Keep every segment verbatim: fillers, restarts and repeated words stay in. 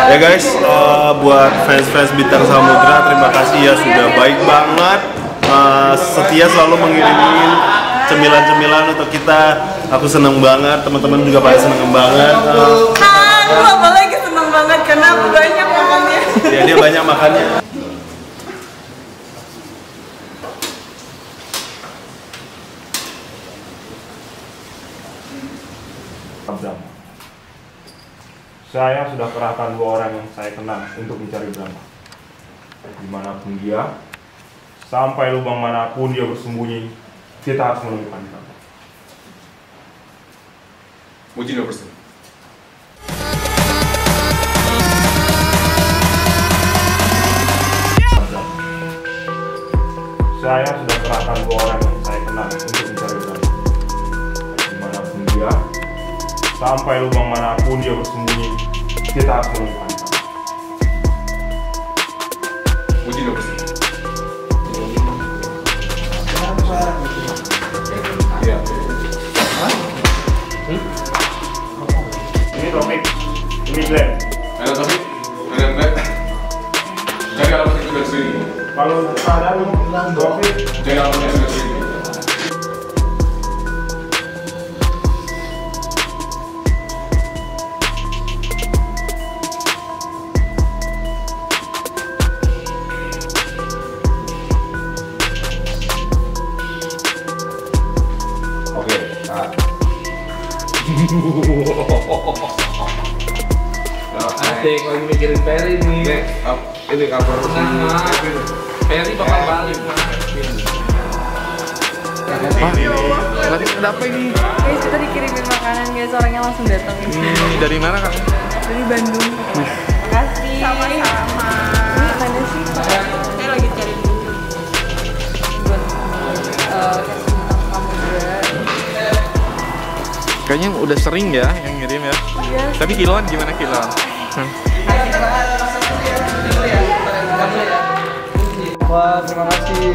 Ya guys, uh, buat fans-fans Bintang Samudra, terima kasih ya sudah baik banget, uh, setia selalu mengirimin cemilan-cemilan untuk kita. Aku seneng banget, teman-teman juga pada seneng banget. Uh, Aku apalagi seneng banget karena aku banyak makannya. Ya dia banyak makannya. Brahma. Saya sudah kerahkan dua orang yang saya kenal untuk mencari Brahma. Dimanapun dia, sampai lubang manapun dia bersembunyi, kita harus menemukan Brahma. Один вопрос. Saya sudah kerahkan dua orang yang saya kenal untuk mencari Brahma. Dimanapun dia, sampai lubang manapun dia bersembunyi, kita harus menemukan Brahma. Один вопрос. Iya. Ini Taufik, ini Glenn. Ada Taufik? Ada Glenn? Cari alamat itu dari sini. Kalau ada lu bilang Taufik, Cari alamat itu dari sini. oke. Nah. Asik, lagi mikirin Ferry nih. Ini kabar Nah, Ferry bakal balik. Berarti ada apa ini? Guys, kita dikirimin makanan guys, orangnya langsung datang. Hmm, dari mana kak? Dari Bandung. Makasih. Sama-sama. Ini mana sih? Saya lagi cari dulu. Buat eh kamu juga. Kayaknya udah sering ya yang ngirim ya. Iya. Tapi kiloan gimana kiloan? Hmm. Wah, terima kasih.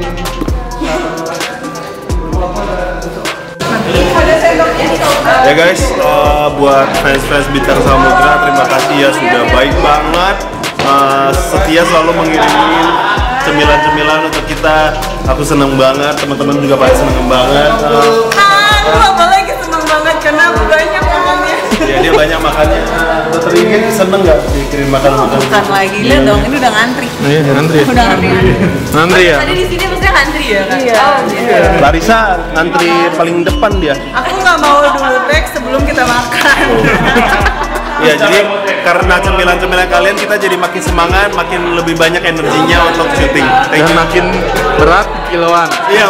Ya guys, uh, buat fans-fans Bintang Samudra, terima kasih ya sudah baik banget, uh, setia selalu mengirimin cemilan-cemilan untuk kita. Aku seneng banget, teman-teman juga pada seneng banget. Uh, Aku apalagi seneng banget karena aku banyak makannya. Ya dia banyak makannya. Dokter Ingrid seneng nggak dikirim makan-makan? Bukan lagi, lihat dong, ini udah ngantri. Iya, ngantri. Udah ngantri. Ngantri ya? Tadi di sini maksudnya ngantri ya kan? Iya. Oh, iya. Larissa ngantri paling depan dia. Aku nggak mau dulu teks sebelum kita makan. Ya jadi karena cemilan-cemilan kalian kita jadi makin semangat, makin lebih banyak energinya untuk syuting. Thank Dan you. makin berat kiloan. Iya.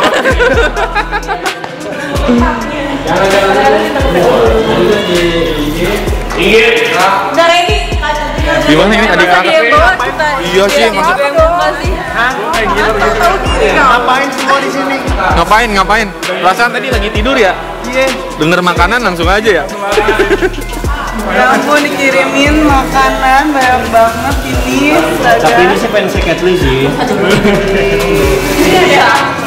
Udah ready? Gimana ini adik kakak? Iya sih, maksud- Ngapain semua di sini? Ngapain ngapain? Perasaan tadi lagi tidur ya? Iya. Denger makanan langsung aja ya? Ya ampun, dikirimin makanan banyak banget ini. Tapi ini sih pengen seketli sih. Iya.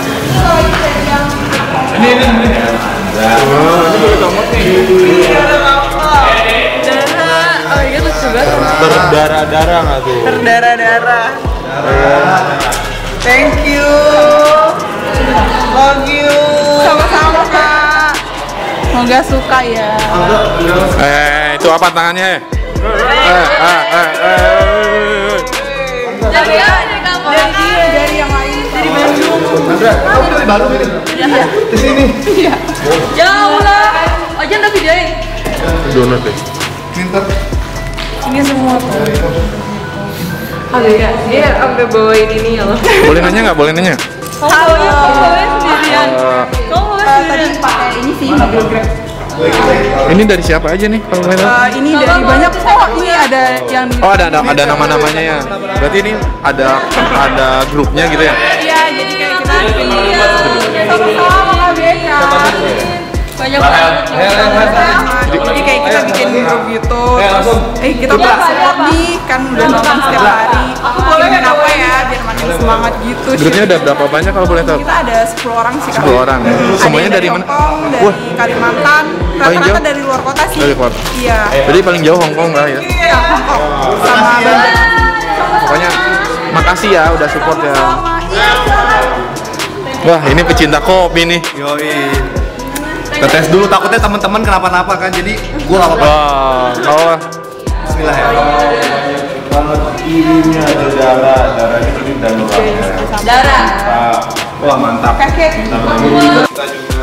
Ini ini ini. Darah, oh iya lucu banget. Berdarah-darah nggak tuh? Berdarah-darah. Thank you. Love you. Sama-sama Kak. Semoga suka ya. Eh, itu apa tangannya? Eh, eh, eh, eh, eh. Dari dari kamu. Dari dia. Dari yang lain. Dari Bandung. Andra, kamu dari Bandung ini? Iya. Di sini. Iya. Jauh lah. Aja udah videoin. Donat deh. Pinter. Ini semua tuh. Ada ya, dia sampai bawain ini ya loh. Boleh nanya nggak? Boleh nanya? Halo, kamu bawain sendirian. Eh, Kamu bawain sendirian. Tadi pakai ini sih mobil Grab. Ini dari siapa aja nih kalau boleh tahu? Uh, ini dari banyak kok. Ini ada yang di Oh, ada ada, ada nama-namanya ya. Berarti ini ada ada grupnya gitu ya? Iya, jadi kayak kita bikin video. Sama-sama Kak Beka. Banyak banget. Jadi kayak kita bikin grup gitu. Terus, eh kita bahas nih kan udah nonton setiap hari. Aku boleh apa ya biar makin semangat gitu. Grupnya ada berapa banyak kalau boleh tahu? Kita ada sepuluh orang sih Kak. sepuluh orang. Ada Semuanya yang dari mana? Hongkong, dari Wah. Kalimantan, Paling rata-rata jauh? dari luar kota sih. Dari luar. Iya. Jadi paling jauh Hong Kong lah ya. Iya, Hongkong. sama bantu. Pokoknya makasih ya udah support ya. Wah, ini pecinta kopi nih. Yoi. Kita tes dulu, takutnya teman-teman kenapa-napa kan, jadi gua nggak apa-apa. Wah, oh. Bismillah ya. Kalau ini ada darah, darahnya ini dan darah. Darah. Wah mantap. Kakek. Kita juga